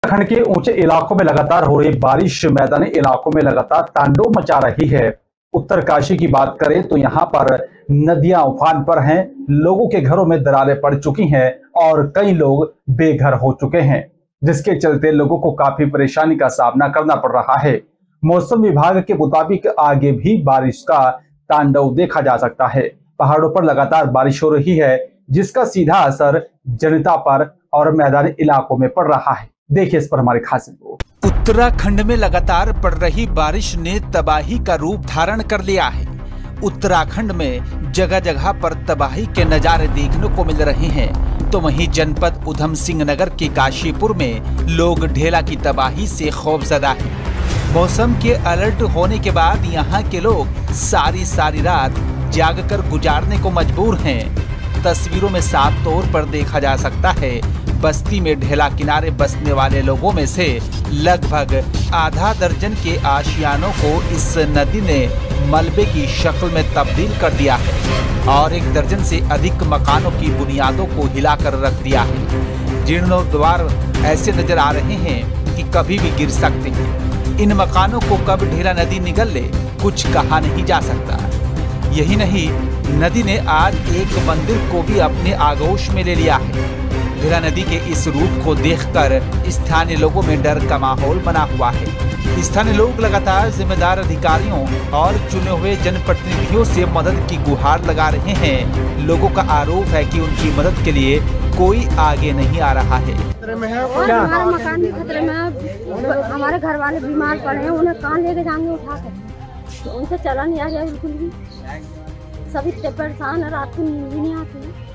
उत्तराखंड के ऊंचे इलाकों में लगातार हो रही बारिश मैदानी इलाकों में लगातार तांडव मचा रही है। उत्तरकाशी की बात करें तो यहाँ पर नदियां उफान पर हैं, लोगों के घरों में दरारें पड़ चुकी हैं और कई लोग बेघर हो चुके हैं, जिसके चलते लोगों को काफी परेशानी का सामना करना पड़ रहा है। मौसम विभाग के मुताबिक आगे भी बारिश का तांडव देखा जा सकता है। पहाड़ों पर लगातार बारिश हो रही है, जिसका सीधा असर जनता पर और मैदानी इलाकों में पड़ रहा है। देखिए इस पर हमारी खास रिपोर्ट। उत्तराखंड में लगातार पड़ रही बारिश ने तबाही का रूप धारण कर लिया है। उत्तराखंड में जगह जगह पर तबाही के नजारे देखने को मिल रहे हैं, तो वहीं जनपद उधम सिंह नगर के काशीपुर में लोग ढेला की तबाही से खौफजदा हैं। मौसम के अलर्ट होने के बाद यहाँ के लोग सारी रात जागकर गुजारने को मजबूर हैं। तस्वीरों में साफ तौर पर देखा जा सकता है, बस्ती में ढेला किनारे बसने वाले लोगों में से लगभग आधा दर्जन के आशियानों को इस नदी ने मलबे की शक्ल में तब्दील कर दिया है और 1 दर्जन से अधिक मकानों की बुनियादों को हिलाकर रख दिया है। जीर्णोद्वार ऐसे नजर आ रहे हैं कि कभी भी गिर सकते हैं। इन मकानों को कब ढेला नदी निगल ले कुछ कहा नहीं जा सकता। यही नहीं, नदी ने आज एक मंदिर को भी अपने आगोश में ले लिया है। ढेला नदी के इस रूप को देखकर स्थानीय लोगों में डर का माहौल बना हुआ है। स्थानीय लोग लगातार जिम्मेदार अधिकारियों और चुने हुए जनप्रतिनिधियों से मदद की गुहार लगा रहे हैं। लोगों का आरोप है कि उनकी मदद के लिए कोई आगे नहीं आ रहा है। और हमारा मकान भी खतरे में है। हमारे घर वाले बीमार पड़े हैं, उन्हें कहाँ लेके जाएंगे उठा कर, तो उनसे चला नहीं आ जाए बिल्कुल भी। सभी परेशान है, रात को नींद भी नहीं आती है।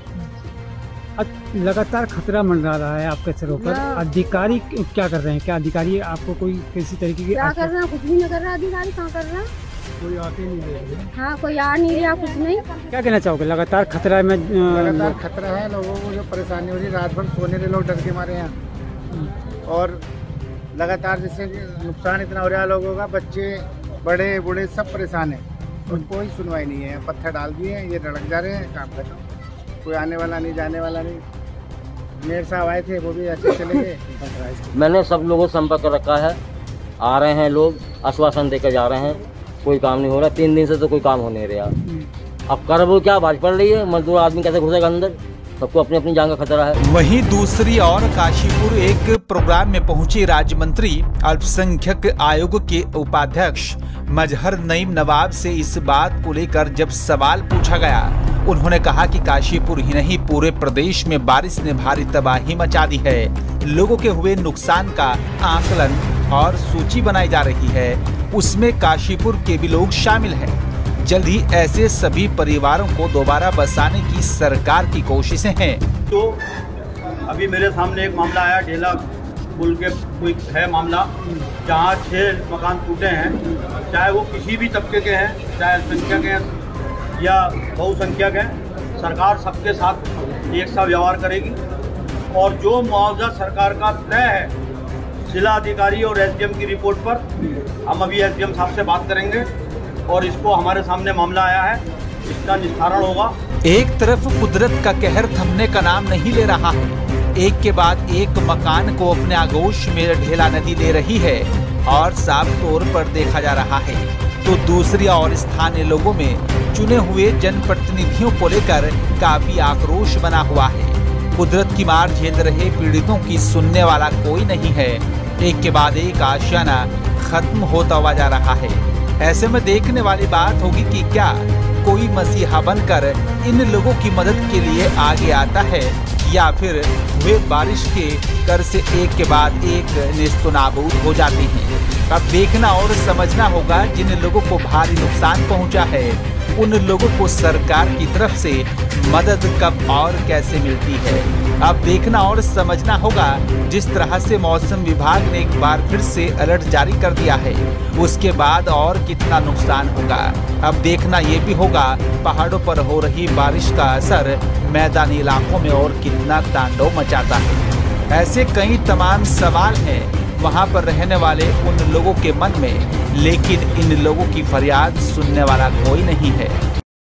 लगातार खतरा मंडरा रहा है आपके सरों पर। अधिकारी क्या कर रहे हैं? क्या अधिकारी आपको कोई किसी तरीके की क्या कर रहे हैं? कुछ भी नहीं कर रहा है। अधिकारी कहाँ कर रहा है? कोई आके नहीं दे रहा है। हाँ, कोई आ नहीं रहा, कुछ नहीं। क्या कहना चाहोगे? लगातार खतरा में लगातार खतरा है। लोगों को जो परेशानी हो रही है, रात भर सोने के लोग डर के मारे हैं और लगातार जिससे नुकसान इतना हो रहा है लोगों का, बच्चे बड़े बूढ़े सब परेशान है और कोई सुनवाई नहीं है। पत्थर डाल दिए, ये लड़क जा रहे हैं, काम खत्म। कोई आने वाला नहीं, जाने वाला नहीं। मेयर साहब आए थे, वो भी ऐसे चले गए। मैंने सब लोगों से संपर्क रखा है, आ रहे हैं लोग, आश्वासन देकर जा रहे हैं, कोई काम नहीं हो रहा। 3 दिन से तो कोई काम हो नहीं रहा। अब कर वो क्या, बारिश पड़ रही है, मजदूर आदमी कैसे घुसेगा अंदर? सबको अपनी अपनी जान का खतरा है। वहीं दूसरी ओर काशीपुर एक प्रोग्राम में पहुंचे राज्य मंत्री अल्पसंख्यक आयोग के उपाध्यक्ष मजहर नईम नवाब से इस बात को लेकर जब सवाल पूछा गया, उन्होंने कहा कि काशीपुर ही नहीं पूरे प्रदेश में बारिश ने भारी तबाही मचा दी है। लोगों के हुए नुकसान का आकलन और सूची बनाई जा रही है, उसमें काशीपुर के भी लोग शामिल हैं। जल्द ही ऐसे सभी परिवारों को दोबारा बसाने की सरकार की कोशिशें हैं। तो अभी मेरे सामने एक मामला आया, ढेला पुल के कोई है मामला, जहाँ 6 मकान टूटे हैं। चाहे वो किसी भी तबके के हैं, चाहे अल्पसंख्यक हैं या बहुसंख्यक हैं, सरकार सबके साथ एक सा व्यवहार करेगी और जो मुआवजा सरकार का तय है, जिला अधिकारी और एसडीएम की रिपोर्ट पर हम अभी एसडीएम साहब से बात करेंगे और इसको हमारे सामने मामला आया है, इसका निस्तारण होगा। एक तरफ कुदरत का कहर थमने का नाम नहीं ले रहा है, एक के बाद एक मकान को अपने आगोश में ढेला नदी ले रही है और साफ तौर पर देखा जा रहा है, तो दूसरी ओर स्थानीय लोगों में चुने हुए जनप्रतिनिधियों को लेकर काफी आक्रोश बना हुआ है। कुदरत की मार झेल रहे पीड़ितों की सुनने वाला कोई नहीं है। एक के बाद एक आशियाना खत्म होता हुआ जा रहा है। ऐसे में देखने वाली बात होगी कि क्या कोई मसीहा बनकर इन लोगों की मदद के लिए आगे आता है या फिर वे बारिश के कर से एक के बाद एक नेस्तनाबूद हो जाती हैं। अब देखना और समझना होगा, जिन लोगों को भारी नुकसान पहुंचा है उन लोगों को सरकार की तरफ से मदद कब और कैसे मिलती है। अब देखना और समझना होगा। जिस तरह से मौसम विभाग ने एक बार फिर से अलर्ट जारी कर दिया है, उसके बाद और कितना नुकसान होगा। अब देखना ये भी होगा, पहाड़ों पर हो रही बारिश का असर मैदानी इलाकों में और कितना तांडव मचाता है। ऐसे कई तमाम सवाल हैं वहां पर रहने वाले उन लोगों के मन में, लेकिन इन लोगों की फरियाद सुनने वाला कोई नहीं है।